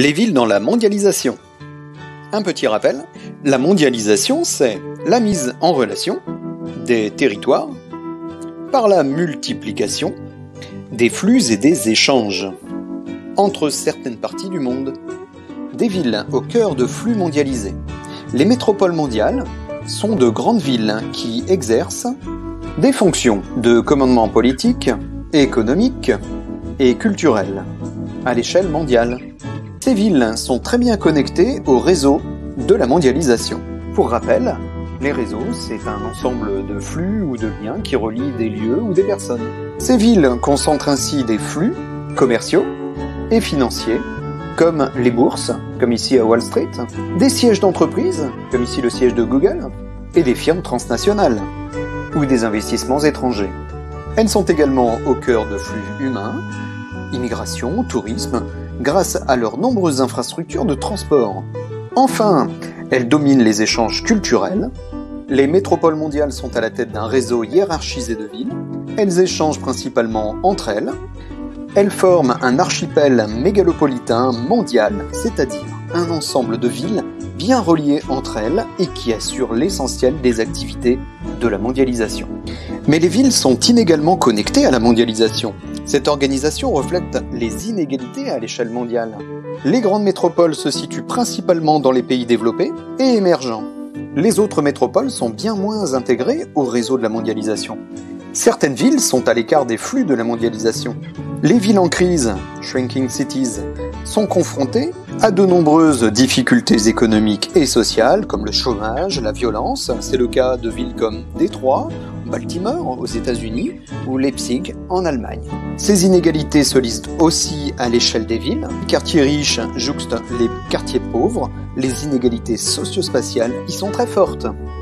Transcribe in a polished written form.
Les villes dans la mondialisation. Un petit rappel, la mondialisation, c'est la mise en relation des territoires par la multiplication des flux et des échanges entre certaines parties du monde. Des villes au cœur de flux mondialisés. Les métropoles mondiales sont de grandes villes qui exercent des fonctions de commandement politique, économique et culturel à l'échelle mondiale. Ces villes sont très bien connectées au réseau de la mondialisation. Pour rappel, les réseaux, c'est un ensemble de flux ou de liens qui relient des lieux ou des personnes. Ces villes concentrent ainsi des flux commerciaux et financiers, comme les bourses, comme ici à Wall Street, des sièges d'entreprises, comme ici le siège de Google, et des firmes transnationales, ou des investissements étrangers. Elles sont également au cœur de flux humains, immigration, tourisme, grâce à leurs nombreuses infrastructures de transport. Enfin, elles dominent les échanges culturels. Les métropoles mondiales sont à la tête d'un réseau hiérarchisé de villes. Elles échangent principalement entre elles. Elles forment un archipel mégalopolitain mondial, c'est-à-dire un ensemble de villes bien reliées entre elles et qui assurent l'essentiel des activités de la mondialisation. Mais les villes sont inégalement connectées à la mondialisation. Cette organisation reflète les inégalités à l'échelle mondiale. Les grandes métropoles se situent principalement dans les pays développés et émergents. Les autres métropoles sont bien moins intégrées au réseau de la mondialisation. Certaines villes sont à l'écart des flux de la mondialisation. Les villes en crise, shrinking cities, sont confrontées à de nombreuses difficultés économiques et sociales, comme le chômage, la violence. C'est le cas de villes comme Détroit, Baltimore aux États-Unis ou Leipzig en Allemagne. Ces inégalités se lisent aussi à l'échelle des villes. Les quartiers riches jouxtent les quartiers pauvres. Les inégalités socio-spatiales y sont très fortes.